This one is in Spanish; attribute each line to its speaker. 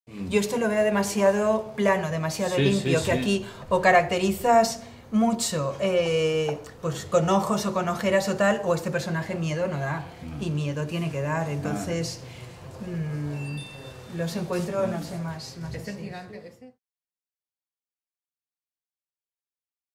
Speaker 1: Yo esto lo veo demasiado plano, demasiado limpio, que aquí o caracterizas mucho pues con ojos o con ojeras o tal, o este personaje miedo no da, y miedo tiene que dar, entonces los encuentro, no sé, más
Speaker 2: Este
Speaker 1: así.
Speaker 2: gigante, este...